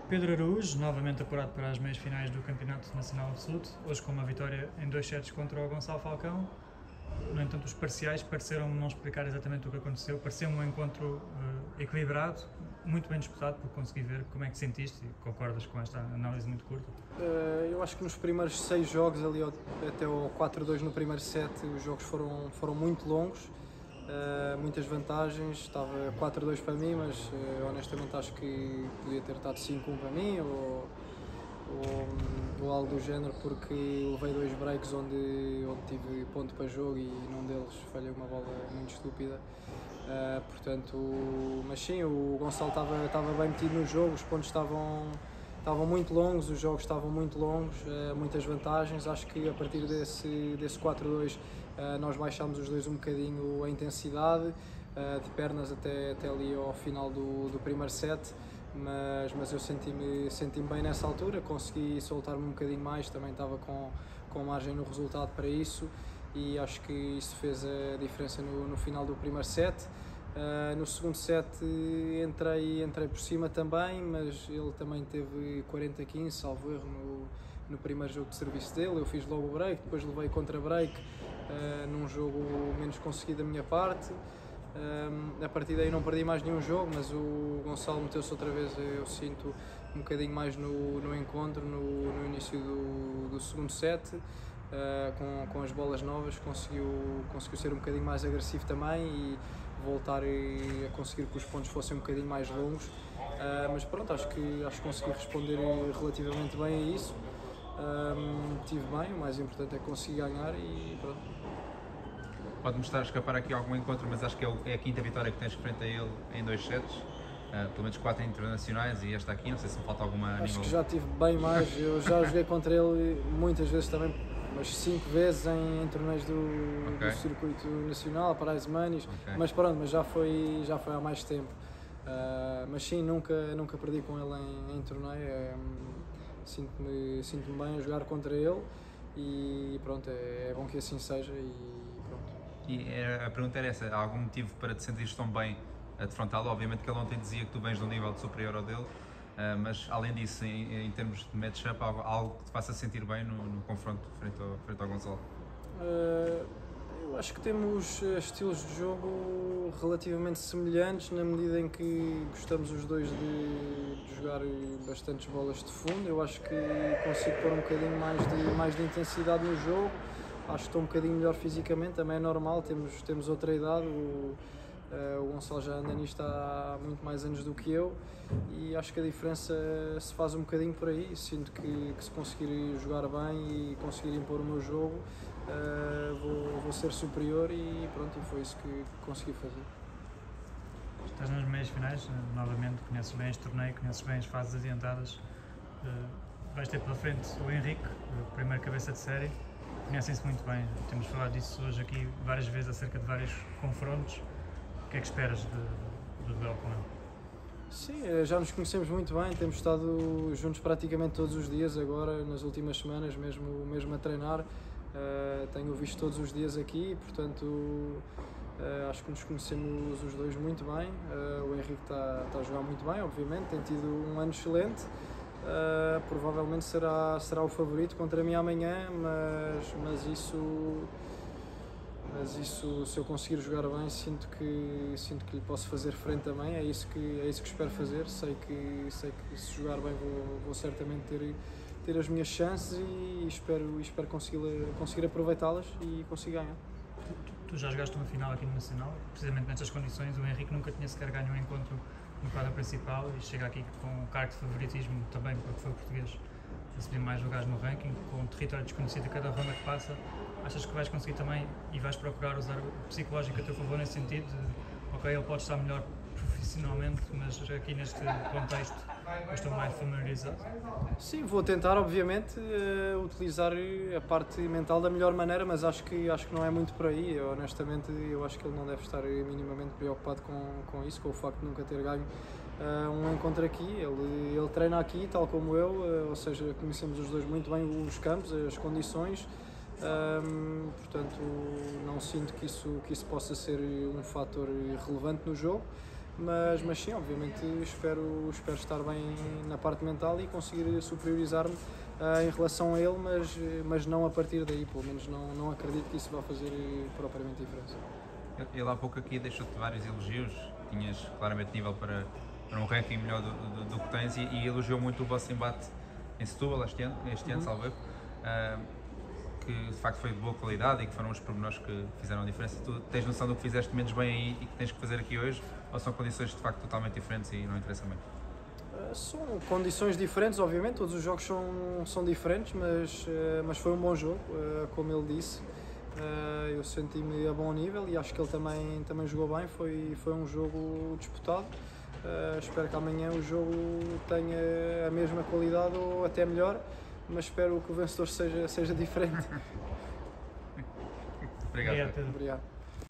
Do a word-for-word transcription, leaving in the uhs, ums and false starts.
Pedro Araújo, novamente apurado para as meias finais do Campeonato Nacional Absoluto, hoje com uma vitória em dois sets contra o Gonçalo Falcão. No entanto, os parciais pareceram não explicar exatamente o que aconteceu. Pareceu um encontro uh, equilibrado, muito bem disputado, por conseguir ver como é que sentiste e concordas com esta análise muito curta. Uh, eu acho que nos primeiros seis jogos, ali até o quatro a dois no primeiro set, os jogos foram, foram muito longos, uh, muitas vantagens. Estava quatro a dois para mim, mas uh, honestamente acho que podia ter estado cinco a um para mim ou, ou, ou algo do género, porque levei dois breaks onde, onde tive ponto para jogo e num deles falhei uma bola muito estúpida. Uh, portanto, mas sim, o Gonçalo estava, estava bem metido no jogo, os pontos estavam, estavam muito longos, os jogos estavam muito longos, uh, muitas vantagens. Acho que a partir desse, desse quatro a dois uh, nós baixámos os dois um bocadinho a intensidade, uh, de pernas até, até ali ao final do, do primeiro set, mas, mas eu senti-me senti-me bem nessa altura, consegui soltar-me um bocadinho mais, também estava com, com margem no resultado para isso. E acho que isso fez a diferença no, no final do primeiro set. Uh, no segundo set entrei, entrei por cima também, mas ele também teve quarenta a quinze, salvo erro, no, no primeiro jogo de serviço dele. Eu fiz logo o break, depois levei contra-break uh, num jogo menos conseguido da minha parte. Uh, a partir daí não perdi mais nenhum jogo, mas o Gonçalo meteu-se outra vez, eu sinto, um bocadinho mais no, no encontro, no, no início do, do segundo set. Uh, com, com as bolas novas conseguiu, conseguiu ser um bocadinho mais agressivo também e voltar a conseguir que os pontos fossem um bocadinho mais longos, uh, mas pronto, acho que, acho que consegui responder relativamente bem a isso. Um, tive bem, o mais importante é conseguir ganhar e pronto. Pode-me estar a escapar aqui algum encontro, mas acho que é, o, é a quinta vitória que tens frente a ele em dois sets, uh, pelo menos quatro internacionais e esta aqui, não sei se me falta alguma. Acho nível... que já tive bem mais, eu já joguei contra ele muitas vezes também, mas cinco vezes em, em torneios do, okay. do circuito nacional, para as Manis, okay. mas pronto, mas já foi, já foi há mais tempo. Uh, mas sim, nunca, nunca perdi com ele em, em torneio, um, sinto-me, sinto-me bem a jogar contra ele e pronto, é, é bom que assim seja e pronto. E a pergunta era essa, há algum motivo para te sentires tão bem a defrontá-lo? Obviamente que ele ontem dizia que tu vens de um nível superior ao dele, Uh, mas além disso, em, em termos de match-up, algo, algo que te faça sentir bem no, no confronto frente ao, frente ao Gonçalo? Uh, eu acho que temos estilos de jogo relativamente semelhantes, na medida em que gostamos os dois de, de jogar bastantes bolas de fundo. Eu acho que consigo pôr um bocadinho mais de, mais de intensidade no jogo, acho que estou um bocadinho melhor fisicamente, também é normal, temos, temos outra idade. O, Uh, o Gonçalo já anda nisto há muito mais anos do que eu e acho que a diferença se faz um bocadinho por aí. Sinto que, que se conseguir jogar bem e conseguir impor o meu jogo, uh, vou, vou ser superior e pronto, e foi isso que consegui fazer. Estás nas meias finais, novamente, conheces bem este torneio, conheces bem as fases adiantadas, uh, vais ter pela frente o Henrique, o primeiro cabeça de série, conhecem-se muito bem, temos falado disso hoje aqui várias vezes acerca de vários confrontos. O que é que esperas de, do duelo com ele? Sim, já nos conhecemos muito bem, temos estado juntos praticamente todos os dias agora, nas últimas semanas, mesmo, mesmo a treinar. Uh, tenho visto todos os dias aqui, portanto uh, acho que nos conhecemos os dois muito bem. Uh, o Henrique está, está a jogar muito bem, obviamente, tem tido um ano excelente. Uh, provavelmente será, será o favorito contra mim amanhã, mas, mas isso... Mas isso, se eu conseguir jogar bem, sinto que, sinto que lhe posso fazer frente também, é isso que, é isso que espero fazer. Sei que, sei que se jogar bem vou, vou certamente ter, ter as minhas chances e espero, espero conseguir, conseguir aproveitá-las e conseguir ganhar. Tu, tu já jogaste uma final aqui no Nacional, precisamente nestas condições. O Henrique nunca tinha sequer ganho um encontro no quadro principal e chega aqui com um cargo de favoritismo também, porque foi o português a subir mais lugares no ranking, com um território desconhecido a cada ronda que passa. Achas que vais conseguir também e vais procurar usar o psicológico a teu favor nesse sentido? De, ok, ele pode estar melhor profissionalmente, mas aqui neste contexto eu estou mais familiarizado. Sim, vou tentar, obviamente, uh, utilizar a parte mental da melhor maneira, mas acho que, acho que não é muito por aí. Eu, honestamente, eu acho que ele não deve estar minimamente preocupado com, com isso, com o facto de nunca ter ganho uh, um encontro aqui. Ele, ele treina aqui, tal como eu, uh, ou seja, conhecemos os dois muito bem os campos, as condições. Um, portanto, não sinto que isso, que isso possa ser um fator relevante no jogo. mas, mas sim, obviamente espero, espero estar bem na parte mental e conseguir superiorizar-me uh, em relação a ele, mas, mas não a partir daí, pelo menos não, não acredito que isso vá fazer propriamente diferença. Ele há pouco aqui deixou-te vários elogios, tinhas claramente nível para, para um ranking melhor do, do, do que tens, e, e elogiou muito o vosso embate em Setúbal este ano, este ano, Uhum. salvo erro, uh, que de facto foi de boa qualidade e que foram os pormenores que fizeram a diferença. Tu tens noção do que fizeste menos bem aí e que tens que fazer aqui hoje, ou são condições de facto totalmente diferentes e não interessa muito? Uh, são condições diferentes, obviamente, todos os jogos são, são diferentes, mas, uh, mas foi um bom jogo, uh, como ele disse. Uh, eu senti-me a bom nível e acho que ele também, também jogou bem, foi, foi um jogo disputado. Uh, espero que amanhã o jogo tenha a mesma qualidade ou até melhor, mas espero que o vencedor seja, seja diferente. Obrigado. Obrigado, Pedro. Obrigado.